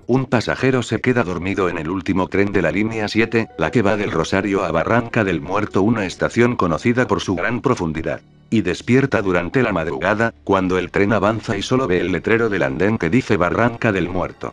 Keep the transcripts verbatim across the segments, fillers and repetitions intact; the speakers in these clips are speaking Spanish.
un pasajero se queda dormido en el último tren de la línea siete, la que va del Rosario a Barranca del Muerto, una estación conocida por su gran profundidad. Y despierta durante la madrugada, cuando el tren avanza y solo ve el letrero del andén que dice Barranca del Muerto.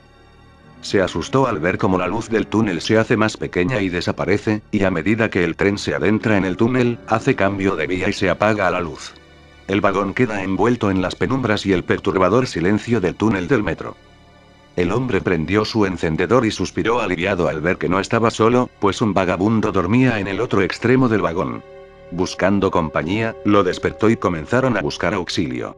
Se asustó al ver cómo la luz del túnel se hace más pequeña y desaparece, y a medida que el tren se adentra en el túnel, hace cambio de vía y se apaga la luz. El vagón queda envuelto en las penumbras y el perturbador silencio del túnel del metro. El hombre prendió su encendedor y suspiró aliviado al ver que no estaba solo, pues un vagabundo dormía en el otro extremo del vagón. Buscando compañía, lo despertó y comenzaron a buscar auxilio.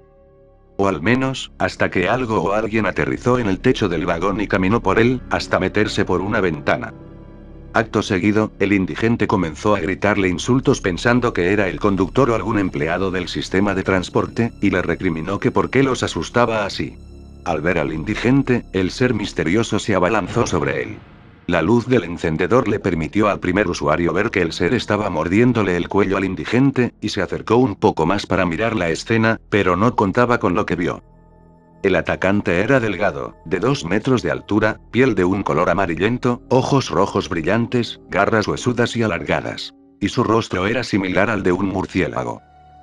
O al menos, hasta que algo o alguien aterrizó en el techo del vagón y caminó por él, hasta meterse por una ventana. Acto seguido, el indigente comenzó a gritarle insultos pensando que era el conductor o algún empleado del sistema de transporte, y le recriminó que por qué los asustaba así. Al ver al indigente, el ser misterioso se abalanzó sobre él. La luz del encendedor le permitió al primer usuario ver que el ser estaba mordiéndole el cuello al indigente, y se acercó un poco más para mirar la escena, pero no contaba con lo que vio. El atacante era delgado, de dos metros de altura, piel de un color amarillento, ojos rojos brillantes, garras huesudas y alargadas. Y su rostro era similar al de un murciélago.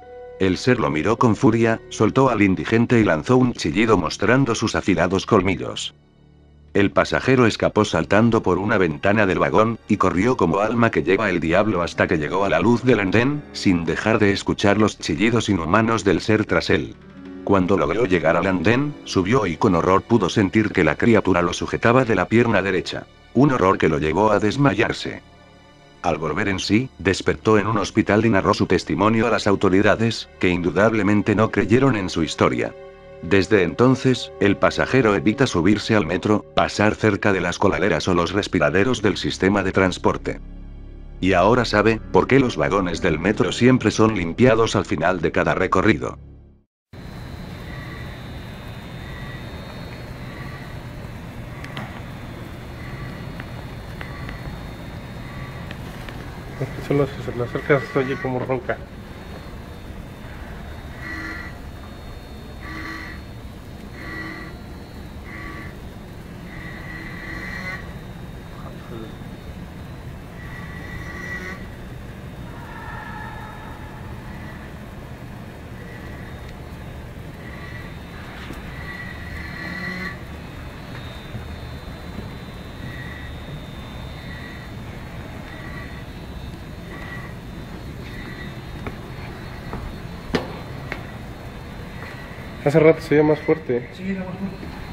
El ser lo miró con furia, soltó al indigente y lanzó un chillido mostrando sus afilados colmillos. El pasajero escapó saltando por una ventana del vagón, y corrió como alma que lleva el diablo hasta que llegó a la luz del andén, sin dejar de escuchar los chillidos inhumanos del ser tras él. Cuando logró llegar al andén, subió y con horror pudo sentir que la criatura lo sujetaba de la pierna derecha. Un horror que lo llevó a desmayarse. Al volver en sí, despertó en un hospital y narró su testimonio a las autoridades, que indudablemente no creyeron en su historia. Desde entonces, el pasajero evita subirse al metro, pasar cerca de las coladeras o los respiraderos del sistema de transporte. Y ahora sabe, por qué los vagones del metro siempre son limpiados al final de cada recorrido. Solo si se le acerca se oye como ronca. Hace rato se oía más fuerte. Sí, era más fuerte.